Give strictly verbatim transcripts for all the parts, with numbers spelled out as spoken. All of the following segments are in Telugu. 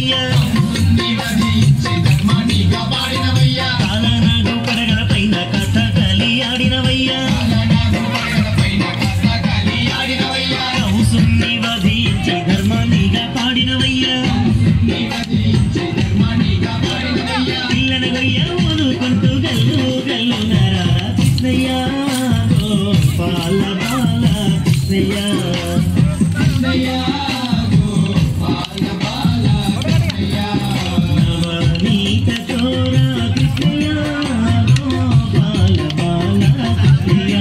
పాడినవయ్యా కాలనాడు పడగల పైన కథకలి ఆడినవయ్యా కౌసుని వధించి ధర్మానిగా పాడినవయ్యా పిల్లన గొయ్య ఓదుకుంటూ గల్లు గల్లు నరారా కృష్ణయ్య గోపాల బాల కృష్ణయ్య నవనీత చోర కృష్ణయ్య గోపాల బాల కృష్ణయ్య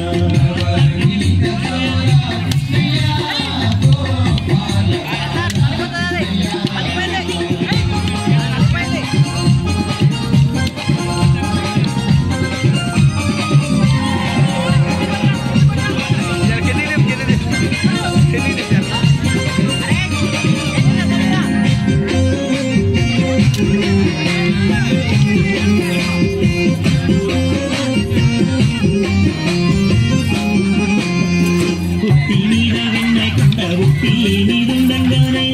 పుట్టి మీద వెన్నకుండ పుట్టి నీదుండంగానే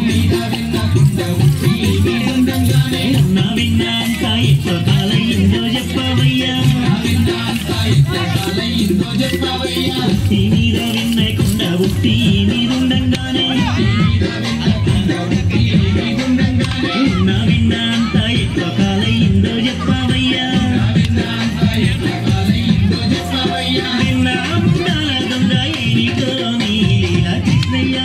ఉన్న విన్నాంత ఎక్కువ కాలయిందో చెప్పవయ్యా పుట్టి మీద వెన్నకుండ పుట్టి నీదుండంగానే ఉన్న విన్నాంత ఎక్కువ కాలయిందో చెప్పవయ్యా నిన్నా ముండాల దొంగ ఏనికో నీ లీల కృష్ణయ్య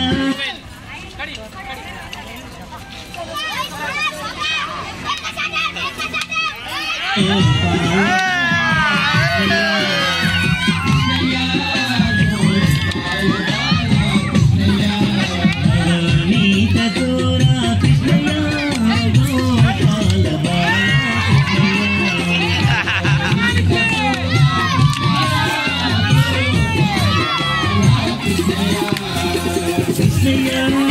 నవనీత చోర కృష్ణయ్య గోపాల బాల కృష్ణయ్య